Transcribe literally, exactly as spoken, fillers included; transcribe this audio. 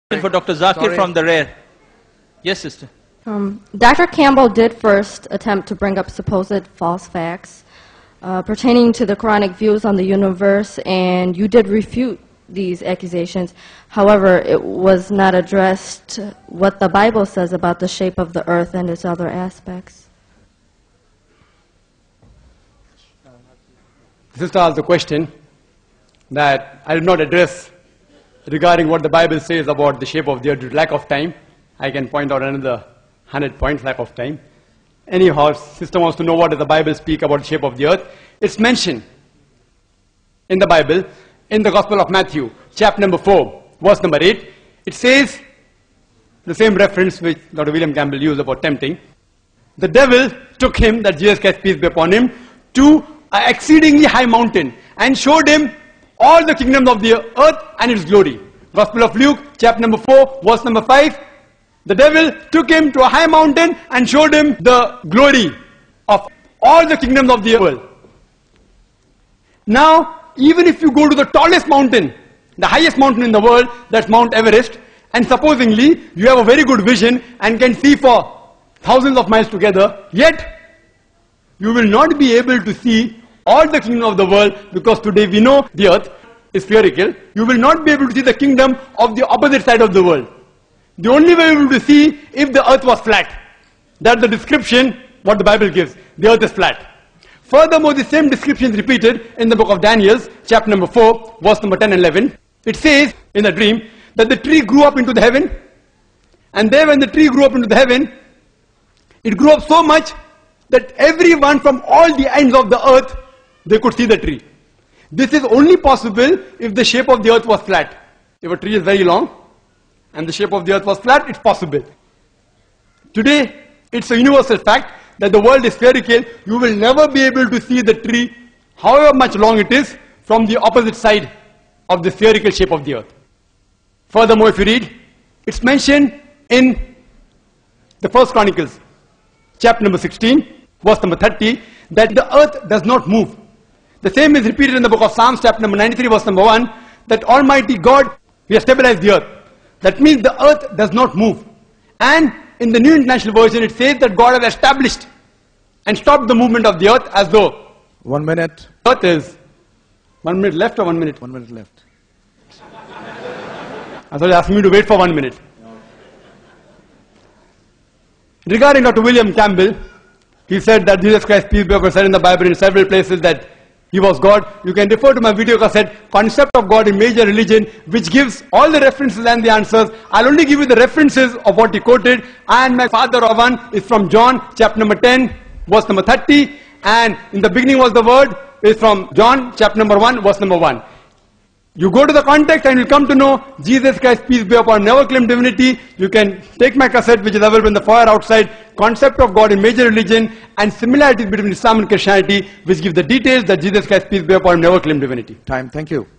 For Doctor Zakir Sorry. from the rear. Yes, sister. Um, Doctor Campbell did first attempt to bring up supposed false facts uh, pertaining to the Quranic views on the universe, and you did refute these accusations. However, it was not addressed what the Bible says about the shape of the earth and its other aspects. The sister asked a question that I did not address regarding what the Bible says about the shape of the earth. Due to lack of time, I can point out another hundred points, lack of time. Anyhow, sister wants to know what does the Bible speak about the shape of the earth. It's mentioned in the Bible, in the Gospel of Matthew, chapter number four, verse number eight. It says, the same reference which Doctor William Campbell used about tempting. The devil took him, that Jesus Christ, peace be upon him, to an exceedingly high mountain and showed him all the kingdoms of the earth and its glory. Gospel of Luke, chapter number four, verse number five. The devil took him to a high mountain and showed him the glory of all the kingdoms of the world. Now, even if you go to the tallest mountain, the highest mountain in the world, that's Mount Everest, and supposingly you have a very good vision and can see for thousands of miles together, yet you will not be able to see all the kingdom of the world, because today we know the earth is spherical. You will not be able to see the kingdom of the opposite side of the world. The only way you will be able to see if the earth was flat. That's the description what the Bible gives. The earth is flat. Furthermore, the same description is repeated in the book of Daniel, chapter number four, verse number ten and eleven. It says in the dream that the tree grew up into the heaven, and there when the tree grew up into the heaven, it grew up so much that everyone from all the ends of the earth, they could see the tree. This is only possible if the shape of the earth was flat. If a tree is very long and the shape of the earth was flat, it's possible. Today, it's a universal fact that the world is spherical. You will never be able to see the tree, however much long it is, from the opposite side of the spherical shape of the earth. Furthermore, if you read, it's mentioned in the First Chronicles, chapter number sixteen, verse number thirty, that the earth does not move. The same is repeated in the book of Psalms, chapter number ninety-three, verse number one, that Almighty God, He has stabilized the earth. That means the earth does not move. And in the New International Version, it says that God has established and stopped the movement of the earth as though One minute. earth is one minute left or one minute? One minute left. I thought you asked me to wait for one minute. Regarding Doctor William Campbell, he said that Jesus Christ, peace be upon him, said in the Bible in several places that He was God. You can refer to my video cassette, Concept of God in Major Religion, which gives all the references and the answers. I'll only give you the references of what he quoted. And my father of one is from John, chapter number ten, verse number thirty. And in the beginning was the word, is from John, chapter number one, verse number one. You go to the context and you'll come to know Jesus Christ, peace be upon him, never claimed divinity. You can take my cassette, which is available in the foyer outside, Concept of God in Major Religion, and similarities between Islam and Christianity, which give the details that Jesus Christ, peace be upon him, never claimed divinity. Time. Thank you.